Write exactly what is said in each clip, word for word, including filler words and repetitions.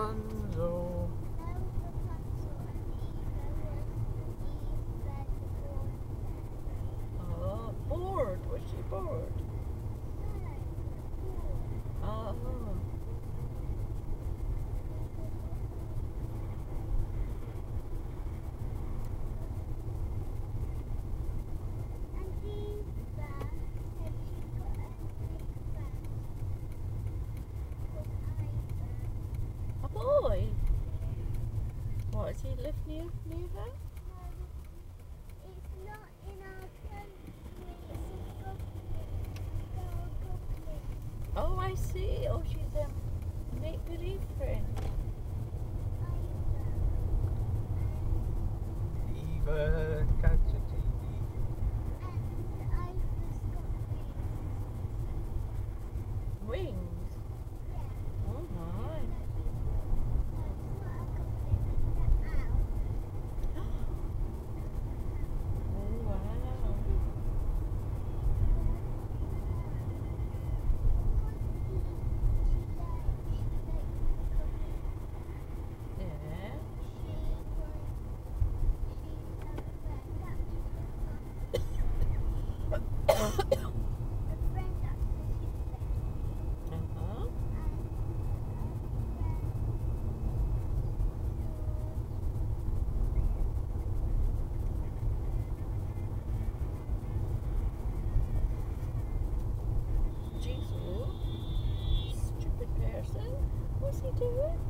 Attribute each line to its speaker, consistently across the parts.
Speaker 1: Rapunzel. Oh, bored. Was she bored? Oh. A boy? What, does he live near, near her?
Speaker 2: It's not in our country, it's a government.
Speaker 1: Oh, I see. Oh, she's a make-believe friend.
Speaker 3: Eva, catch a T V.
Speaker 2: And Iva's got wings.
Speaker 1: Wings?
Speaker 2: Yeah.
Speaker 1: Oh my.
Speaker 2: That's what I got them out.
Speaker 1: Oh wow. Yeah. Uh-huh. Jesus. Stupid person. What's he doing?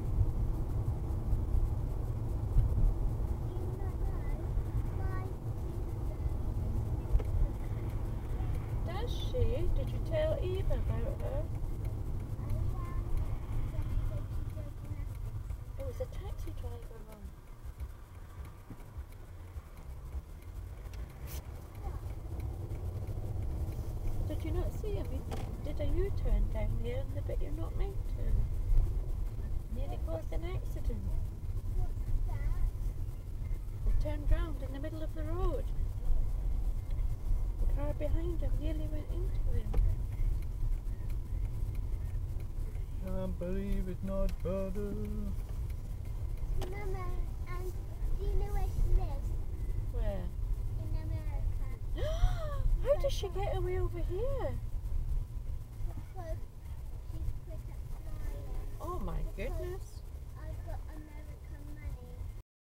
Speaker 1: Does she? Did you tell Eva about her? It was a taxi driver, Mum. Did you not see him? He did a U-turn down there in the bit you're not meant to. Nearly caused an accident. He turned round in the middle of the road. The car behind him nearly went into him.
Speaker 3: Can't believe it's not butter.
Speaker 2: Mama, and do you know where she lives?
Speaker 1: Where?
Speaker 2: In America.
Speaker 1: How does she get away over here?
Speaker 2: Because she's quit at flying.
Speaker 1: Oh my goodness.